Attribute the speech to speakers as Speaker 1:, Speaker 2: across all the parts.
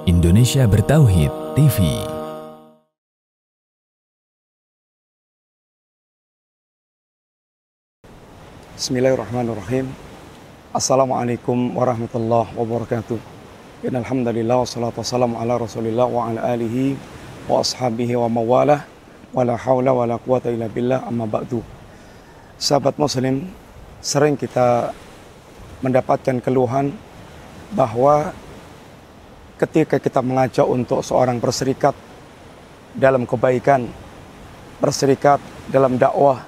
Speaker 1: Indonesia Bertauhid TV.
Speaker 2: Bismillahirrahmanirrahim. Assalamualaikum warahmatullahi wabarakatuh. Innalhamdulillah wassalatu wassalamu ala rasulillah wa ala alihi wa ashabihi wa mawalah wa la hawla wa la quwata illa billah, amma ba'du. Sahabat muslim, sering kita mendapatkan keluhan bahwa ketika kita mengajak untuk seorang berserikat dalam kebaikan, berserikat dalam dakwah,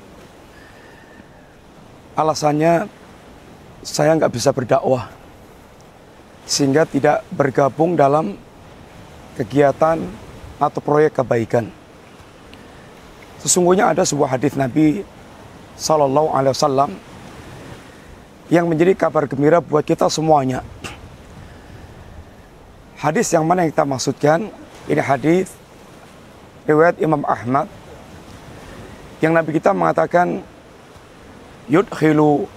Speaker 2: alasannya saya nggak bisa berdakwah, sehingga tidak bergabung dalam kegiatan atau proyek kebaikan. Sesungguhnya ada sebuah hadis Nabi Sallallahu Alaihi Wasallam yang menjadi kabar gembira buat kita semuanya. Hadis yang mana yang kita maksudkan? Ini hadis riwayat Imam Ahmad, yang Nabi kita mengatakan, yudkhilu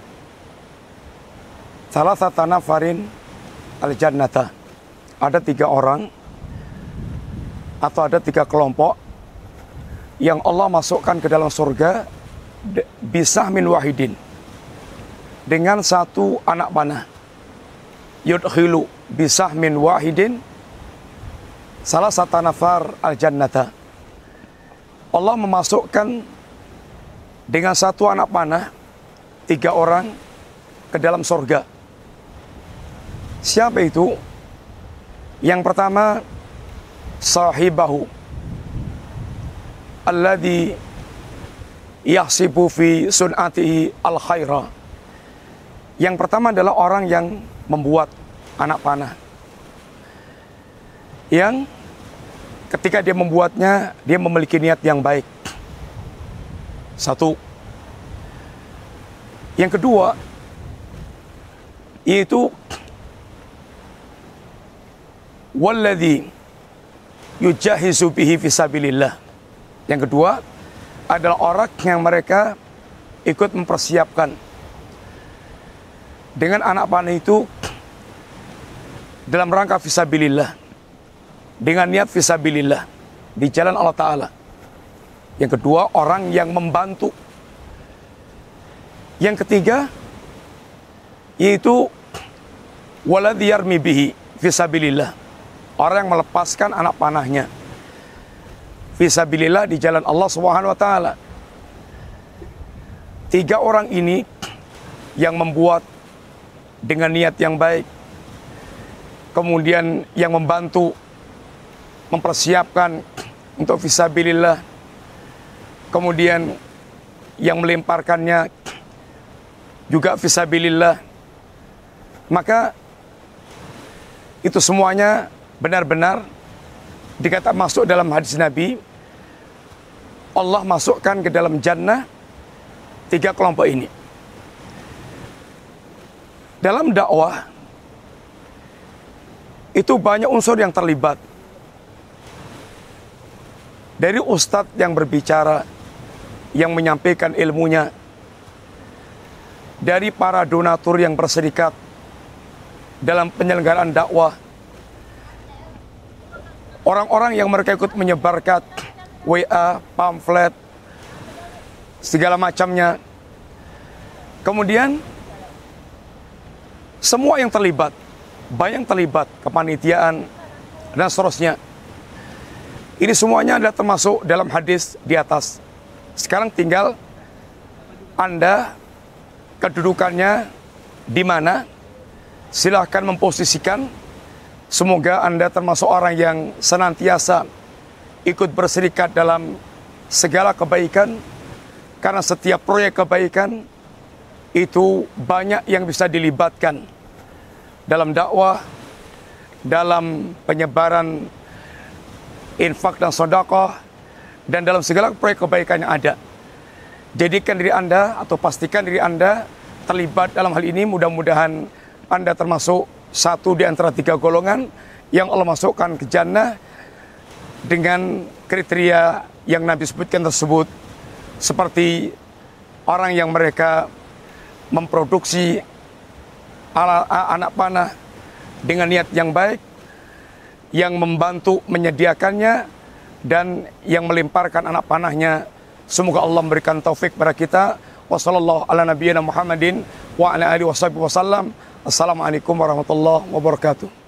Speaker 2: salasata nafarin al-jannata. Ada 3 orang atau ada 3 kelompok yang Allah masukkan ke dalam surga bisahmin wahidin, dengan 1 anak panah. Yudkhilu bisahmin wahidin salasata nafar al-jannata. Allah memasukkan dengan 1 anak panah 3 orang ke dalam surga. Siapa itu? Yang pertama, sahibahu alladhi yahsibu fi sun'atihi al-khaira. Yang pertama adalah orang yang membuat anak panah, yang ketika dia membuatnya, dia memiliki niat yang baik. 1. Yang kedua, yaitu walladzi yujahizu bihi fisabilillah. Yang kedua adalah orang yang mereka ikut mempersiapkan dengan anak panah itu dalam rangka fisabilillah, dengan niat fisabilillah di jalan Allah Ta'ala. Yang kedua, orang yang membantu. Yang ketiga, yaitu waladzi yarmi bihi fisabilillah, orang yang melepaskan anak panahnya fisabilillah di jalan Allah Subhanahu wa taala. 3 orang ini yang membuat dengan niat yang baik, kemudian yang membantu mempersiapkan untuk fisabilillah, kemudian yang melemparkannya juga fisabilillah, maka itu semuanya benar-benar dikata masuk dalam hadis Nabi. Allah masukkan ke dalam jannah 3 kelompok ini. Dalam dakwah itu banyak unsur yang terlibat, dari ustadz yang berbicara, yang menyampaikan ilmunya, dari para donatur yang berserikat dalam penyelenggaraan dakwah, orang-orang yang mereka ikut menyebarkan WA, pamflet, segala macamnya. Kemudian semua yang terlibat, banyak yang terlibat, kepanitiaan dan seterusnya. Ini semuanya adalah termasuk dalam hadis di atas. Sekarang tinggal Anda kedudukannya di mana, silahkan memposisikan. Semoga Anda termasuk orang yang senantiasa ikut berserikat dalam segala kebaikan, karena setiap proyek kebaikan itu banyak yang bisa dilibatkan dalam dakwah, dalam penyebaran infak dan sedekah, dan dalam segala proyek kebaikan yang ada. Jadikan diri Anda atau pastikan diri Anda terlibat dalam hal ini. Mudah-mudahan Anda termasuk 1 di antara 3 golongan yang Allah masukkan ke jannah dengan kriteria yang Nabi sebutkan tersebut, seperti orang yang mereka memproduksi anak panah dengan niat yang baik, yang membantu menyediakannya, dan yang melemparkan anak panahnya. Semoga Allah memberikan taufik pada kita. Wassallallahu ala nabiyyina Muhammadin wa ala alihi wasallam. Assalamualaikum warahmatullahi wabarakatuh.